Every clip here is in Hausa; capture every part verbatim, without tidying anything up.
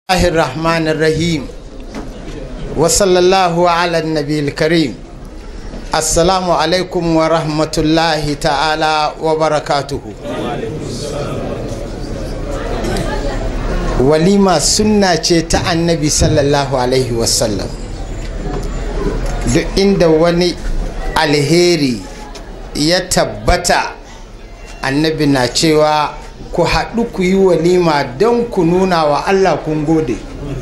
الرحمن الرحيم وصلى الله على النبي الكريم. السلام عليكم ورحمة الله تعالى وبركاته. وليما سنة تا النبي صلى الله عليه وسلم. duk inda wani alheri ya tabbata annabi na cewa ku haɗu ku yi walima don ku nuna wa Allah kun gode.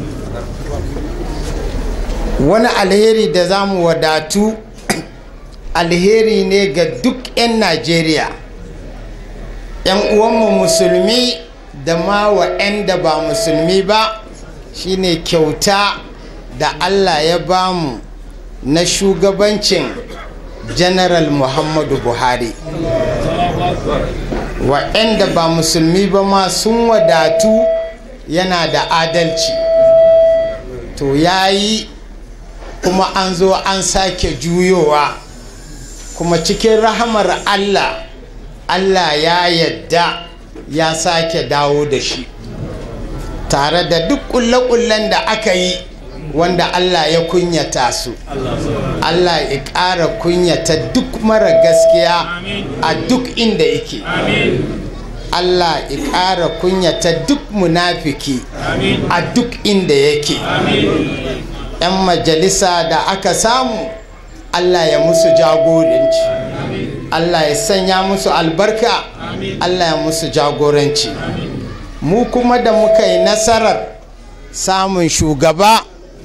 Wani alheri da za mu wadatu alheri ne ga duk 'yan Najeriya, 'yan uwanmu musulmi da ma wa'anda ba musulmi ba, shine kyauta da Allah ya bamu na shugabancin General Muhammadu Buhari. Wa'anda ba musulmi ba ma sun wadatu yana da adalci, to yayi kuma an zo an sake juyowa, kuma cikin rahamar Allah Allah ya yadda ya sake dawo da shi tare da duk kulle-kullen da aka yi wanda Allah ya kunyata su. Allah ya ƙara kunyata duk mara gaskiya a duk inda yake. Allah ya ƙara kunyata duk munafiki a duk inda yake. 'Yan majalisa da aka samu Allah ya musu jagoranci, Allah ya sanya musu albarka, Allah ya musu jagoranci. Mu kuma da muka yi nasarar samun shugaba,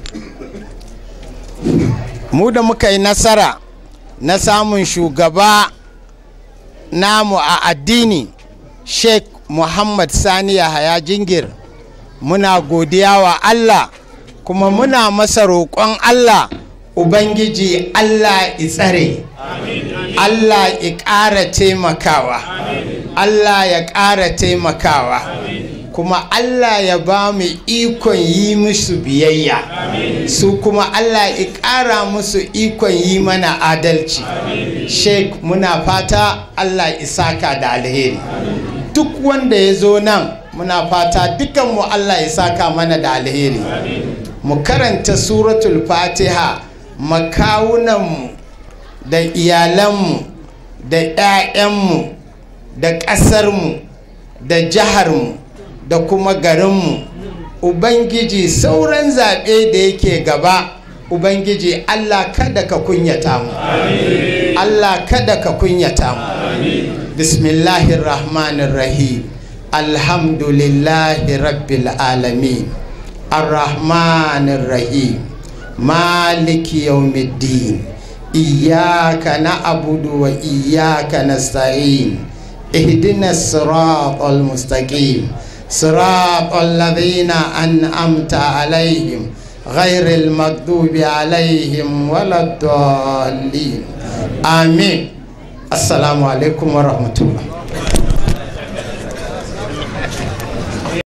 mu da muka yi nasara na samun shugaba namu a addini Sheikh Muhammad Sani Yahaya Jingir, muna godiya wa Allah kuma muna masa roƙon Allah Ubangiji Allah ya tsare, Allah ya ƙara taimakawa, Allah ya ƙara taimakawa, kuma Allah ya ba mu ikon yi musu biyayya, su kuma Allah ya ƙara musu ikon yi mana adalci. Sheikh muna fata Allah ya saka da alheri. Duk wanda ya zo nan muna fata dukanmu Allah ya saka mana da alheri. Mu karanta suratul Fatiha, makawunanmu da iyalanmu da 'ya'yanmu da ƙasarmu da jiharmu da kuma garinmu. Ubangiji sauran zaɓe da yake gaba, Ubangiji Allah kada ka kunyata mu, Allah kada ka kunyata mu. Bismillahir Rahmanir Rahim. Alhamdulillahi Rabbil Alamin. Ar-Rahmanir Rahim. Maliki Yawmiddin. Iyyaka na'budu wa iyyaka nasta'in. Ihdinas siratal mustaqim. Siratal ladzina an'amta 'alaihim ghairil maghdubi 'alaihim waladdallin. Amin. Assalamu alaikum wa rahmatullah.